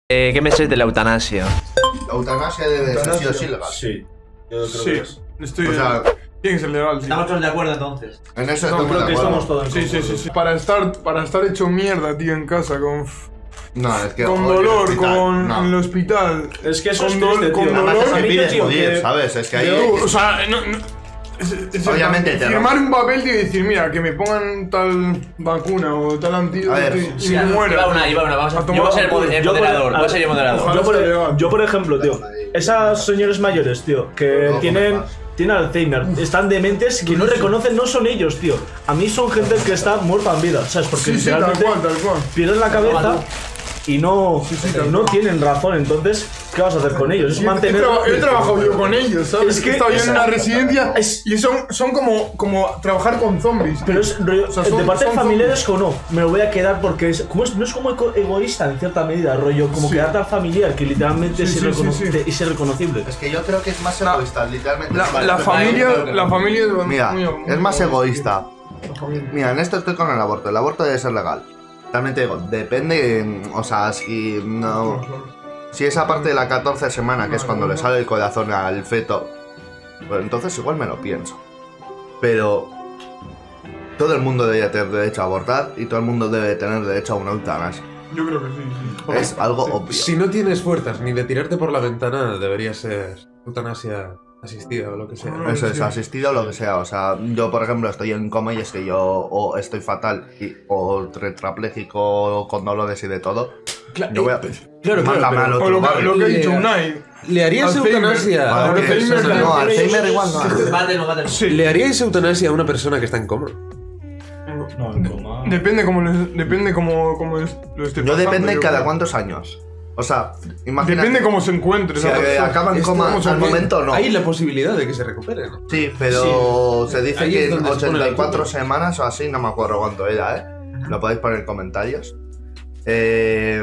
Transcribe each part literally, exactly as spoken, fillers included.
Eh, ¿Qué me sé de la eutanasia? La eutanasia debe ser sí o sí legal. Sí, yo creo Sí, que es. estoy. O sea, tiene que ser legal, sí. Estamos todos de acuerdo entonces. en eso No, estamos Creo de que acuerdo. estamos todos. Sí, sí, sí, sí. Para estar, para estar hecho mierda, tío, en casa, con, No, es que. con oye, dolor, el hospital, con no. en el hospital. Es que eso Con es dol- triste, con tío. dolor. Además es A que mí, pides tío, morir, que- ¿sabes? Es que ahí. Yo, o sea, no, no, es- es- Obviamente te firmar lo- un papel y decir, mira, que me pongan tal vacuna o tal antídoto A ver, y, y Sí, me muera. iba una, iba una. Vamos a, A tomar yo voy a ser el, por mod- culo. el Yo por- moderador. a Voy a ver, ser el moderador. ojalá. Yo por, sea legal. yo, por ejemplo, tío, esas señores mayores, tío, que No, tienen, no, no. tienen Alzheimer, están dementes, que no reconocen, no son ellos, tío. A mí son gente que está muerta en vida, ¿sabes? Porque Sí, sí, tal literalmente cual, tal cual. pierden la cabeza y no, tal no cual. tienen razón. Entonces, ¿qué vas a hacer con ellos? Es He, he mantener. traba- he trabajado yo con ellos, ¿sabes? Es que he estado yo en esa- una residencia es- y son, son como, como trabajar con zombies. Pero es rollo, O sea, son- de parte de son familiares o no, me lo voy a quedar porque es, como es- no es como eco- egoísta en cierta medida, rollo, como Sí. quedarte al familiar que literalmente Sí, es, sí, irrecono- sí, sí. te- es irreconocible. Es que yo creo que es más La- egoísta, literalmente. La, Vale, la vale, familia, vale, la vale. familia es Mira, muy- muy es más egoísta. La familia. Mira, en esto estoy con el aborto. El aborto debe ser legal. También te digo, depende. O sea, si no. Si esa parte de la catorce semana, que es cuando le sale el corazón al feto, pues entonces igual me lo pienso. Pero todo el mundo debería tener derecho a abortar y todo el mundo debe tener derecho a una eutanasia. Yo creo que sí, sí. Es algo obvio. Si no tienes fuerzas ni de tirarte por la ventana, debería ser eutanasia asistida o lo que sea. Eso es, Sí. asistido o lo que sea. O sea, yo por ejemplo estoy en coma y es que yo o estoy fatal y, o tetrapléjico con dolores y de todo. Claro, Yo voy a... eh, claro, claro, Mándame al pero- otro O lo, que- barrio. lo que ha Le- dicho Unai. ¿Le harías Alzheimer. eutanasia? Vale, a una ok, Alzheimer, persona- no, claro. Alzheimer igual no. Mátelo, mátelo. Sí. ¿Le haríais eutanasia a una persona que está en coma? No, en coma. Depende cómo, les- depende cómo, cómo es- lo esté Yo pasando, depende yo cada creo. cuántos años. O sea, imagínate. Depende cómo se encuentre. Si esa persona. acaba en Esto, coma cómo se al encuentre. momento no. Hay la posibilidad de que se recupere, ¿no? Sí, pero se dice Ahí que es en donde se pone la ochenta y cuatro duda. semanas o así, no me acuerdo cuánto era, ¿eh? Lo podéis poner en comentarios. Eh,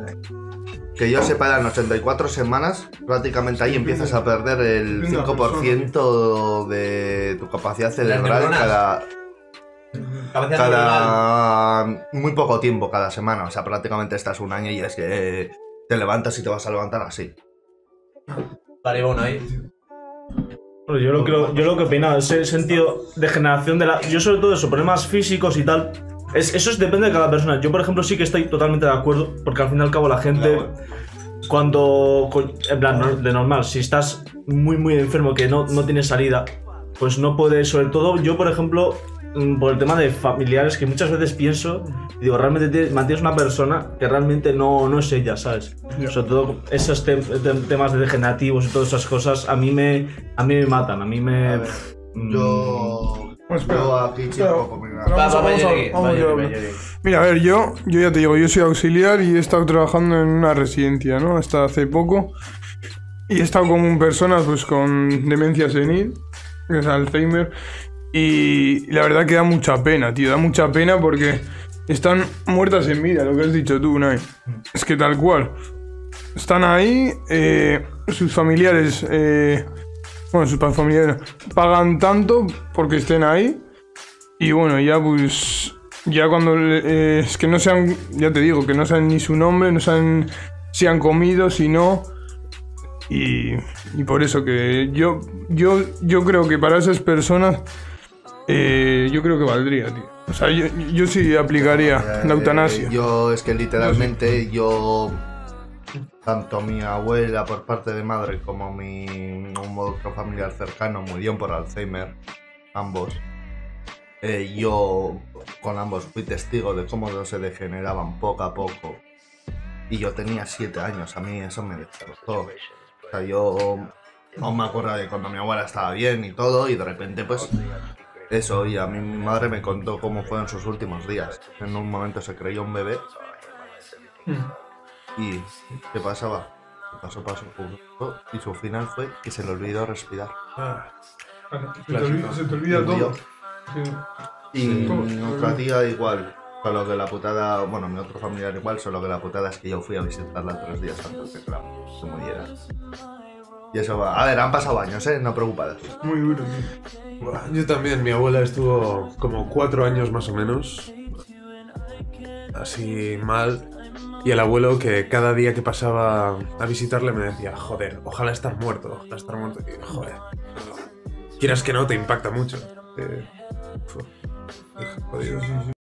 que yo sepa, en ochenta y cuatro semanas, prácticamente ahí empiezas a perder el Depende de la cinco por ciento de tu capacidad cerebral neuronas. cada, Capacidad neuronal. cada muy poco tiempo, cada semana. O sea, prácticamente estás un año y es que te levantas y te vas a levantar así. Vale, bueno, ahí. Bueno, yo, lo que, yo lo que opinaba, ese sentido de generación de la. Yo, sobre todo eso, problemas físicos y tal. Es, eso es, depende de cada persona. Yo, por ejemplo, sí que estoy totalmente de acuerdo, porque al fin y al cabo la gente. Cuando. con- En plan, no- de normal, si estás muy, muy enfermo, que no, no tienes salida, pues no puedes. Sobre todo, yo, por ejemplo, mm, por el tema de familiares, que muchas veces pienso, y digo, realmente te- mantienes una persona que realmente no, no es ella, ¿sabes? Ya. Sobre todo esos tem- tem- temas de degenerativos y todas esas cosas, a mí me, a mí me matan, a mí me. A ver, mm, Yo. Bueno, espera, yo aquí espera. quiero opinar. Vamos a- Va, va, vamos a- Yeri, vamos va, a Yeri, hablar. va, Yeri. Mira, a ver, yo, yo ya te digo, yo soy auxiliar y he estado trabajando en una residencia, ¿no? Hasta hace poco. Y he estado con personas pues con demencia senil, que es Alzheimer. Y la verdad que da mucha pena, tío, da mucha pena porque están muertas en vida, lo que has dicho tú, Unai. Es que tal cual. Están ahí, eh, sus familiares, eh, bueno, sus pa- familiares pagan tanto porque estén ahí. Y bueno, ya pues, ya cuando, eh, es que no sean, ya te digo, que no saben ni su nombre, no saben si han comido, si no. Y, y por eso que yo, yo, yo creo que para esas personas, eh, yo creo que valdría, tío. O sea, yo, yo sí aplicaría Eh, la eutanasia. Yo es que literalmente yo, tanto mi abuela por parte de madre como mi un otro familiar cercano murieron por Alzheimer, ambos. Eh, yo con ambos fui testigo de cómo se degeneraban poco a poco. Y yo tenía siete años, a mí eso me destrozó. O sea, yo no me acuerdo de cuando mi abuela estaba bien y todo, y de repente pues eso, y a mí mi madre me contó cómo fueron sus últimos días. En un momento se creyó un bebé y ¿qué pasaba? Pasó, pasó, pasó, y su final fue que se le olvidó respirar. Se te olvida, se te olvida Y murió. todo. Sí. Y Sí. mi otra tía igual, solo que la putada, bueno, mi otro familiar igual, solo que la putada es que yo fui a visitarla tres días antes de que la- se muriera. Y eso va, a ver, han pasado años, ¿eh? No preocupados. Muy duro, tío. Buah, yo también, mi abuela estuvo como cuatro años más o menos, así mal, Y el abuelo que cada día que pasaba a visitarle me decía, joder, ojalá estar muerto, ojalá estar muerto. Y joder, quieras que no, te impacta mucho. Eh, uf, jodido.